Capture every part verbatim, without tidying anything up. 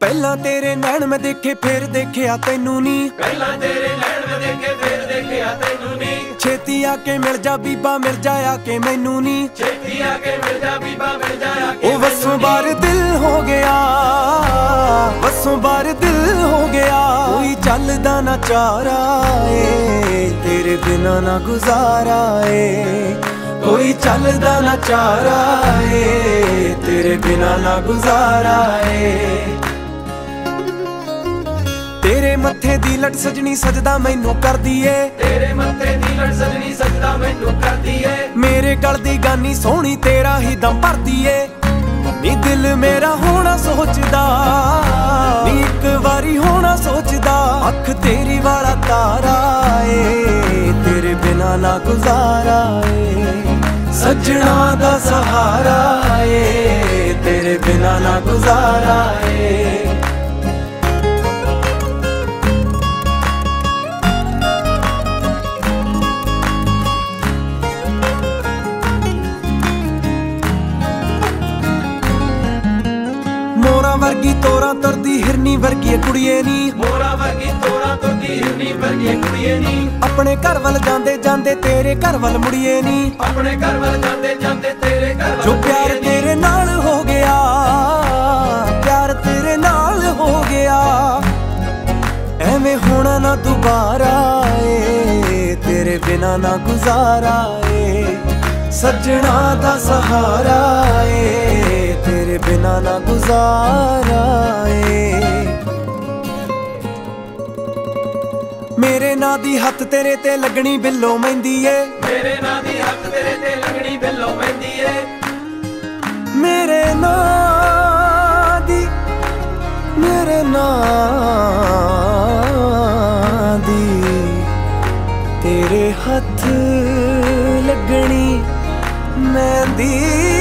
पहला तेरे नैन मैं देखे फिर देखिया तैनू नी, पहला तेरे नैन मैं देखे फिर देखिया तैनू नी। छेती आके मिल जा बीबा मिल जाया के मैनू नी, छेती आके मिल जा बीबा मिल जाया के। ओ वसों बार दिल हो गया, वसों बार दिल हो गया। कोई चलदा ना चारा ए, तेरे बिना ना गुजारा ए। कोई चलदा ना चारा ए, तेरे बिना ना गुजारा ए। तेरे मत्थे दी लट सजनी सजदा मैनू कर दिए, तेरे मत्थे दी लट सजनी सजदा मैनू कर दिए। मेरे गल दी गानी सोहनी तेरा ही दम भर दिए। नी दिल मेरा होना सोचदा, नी एक वारी होना सोचदा। अख तेरी वाला तारा ए, तेरे बिना ना गुजारा ए। सजना दा सहारा ए, तेरे बिना ना गुजारा ए। मोरा वर्गी तोरा तुरदी हिरनी वर्गी कुड़िए नी, मोरा वर्गी तोरा तुरदी हिरनी वर्गी कुड़िए नी। अपने घर वल जांदे जांदे तेरे घर वल मुड़िए नी, अपने घर वल जांदे जांदे तेरे घर वल। जो प्यार तेरे नाल हो गया, प्यार तेरे नाल हो गया। एवें होना ना दोबारा ए, तेरे बिना ना गुजारा ए। सजना दा सहारा ए, तेरे बिना ना गुजारा ए। मेरे ना दी हथ तेरे ते लगनी बिल्लो मेहंदी ए, मेरे ना दी हथ तेरे ते लगनी बिल्लो मेहंदी ए। मेरे ना दी, मेरे ना दी तेरे हथ लगनी मेहंदी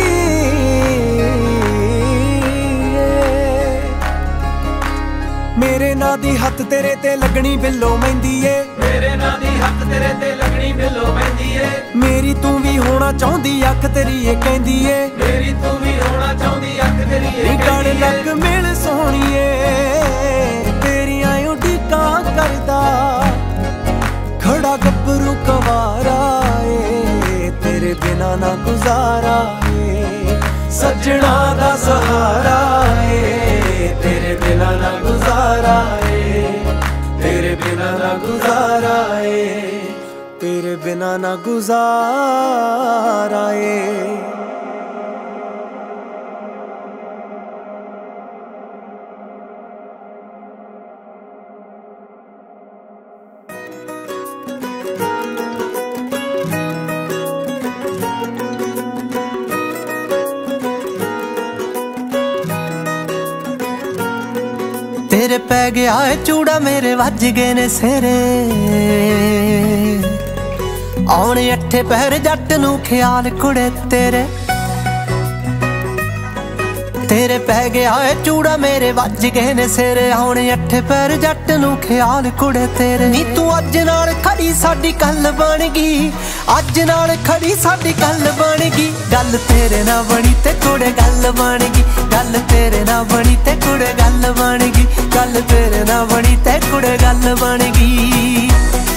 मेरे ना दी हथ तेरे ते लगनी बिल्लो मेहंदी ए। मेरे ना दी हथ तेरे ते लगनी बिल्लो मेहंदी ए। मेरी तू भी होना चाहती अख तेरी ए कहंदी ए, मेरी तू भी होना चाहती अख तेरी ए गड़ लग मिल सोहणीए तेरियां उडीकां करदा। खड़ा गब्बरू कवारा ए, तेरे बिना ना गुजारा ए। सजना दा सहारा ए, तेरे बिना ना गुजारा ए। तेरे बिना ना गुजारा ए, तेरे बिना ना गुजारा ए। तेरे पै गया है चूड़ा मेरे वज गए ने सेरे। आने अठे पैर जट नू ख्याल कुड़े तेरे। तेरे पै गया है चूड़ा मेरे वज गए ने सेरे। आने अठे पैर जट नू ख्याल कुड़े तेरे। नी तू अज नाल खड़ी साडी गल बन गई, अज नाल खड़ी साडी गल बन गई। गल तेरे ना बनी ते कुड़े गल बन गई। गल तेरे ना बनी ते कुड़े गल बन गई। गल तेरे ना बनी ते कुड़े गल बन गई।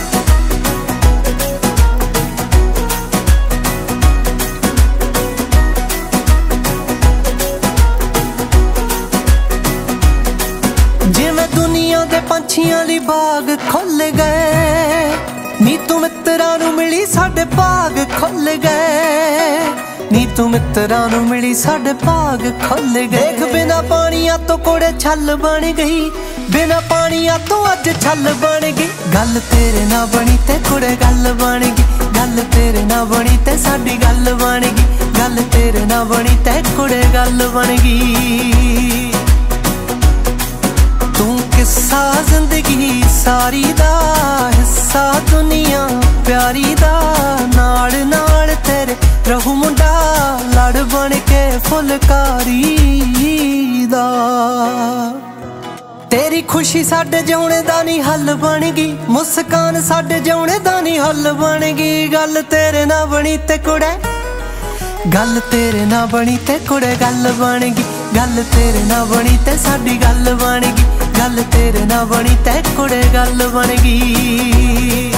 जिवें दुनिया दे पंछियां ली बाग खुल गए। नी तू मित्तरां नू मिली साडे भाग खुल गए। नी तू मित्तरां नू मिली साडे भाग खुल गए। देख बिना पानिया तो कोड़े छल बन गई। बिना पानिया तो अज छल बन गई। गल तेरे ना बनी ते कुड़े गल बन गई। गल तेरे ना बनी ते साडी गल बन गई। गल तेरे ना बनी ते कुड़े गल बन गई। तू किस्सा जिंदगी सारी दा, हिस्सा दुनिया प्यारी दा। नाल नाल तेरे रहू मुंडा लड़ बन के फुलकारी दा। तेरी खुशी साडे जिउणे दा नी हल बन गई। मुस्कान साडे जिउणे दा नी हल बन गई। गल तेरे ना बनी ते कुड़े, गल तेरे ना बनी ते कुड़े गल बन गई। गल तेरे ना बनी ते साडी गल बन गई, गल तेरे ना बनी ते कुड़े गल बन गई।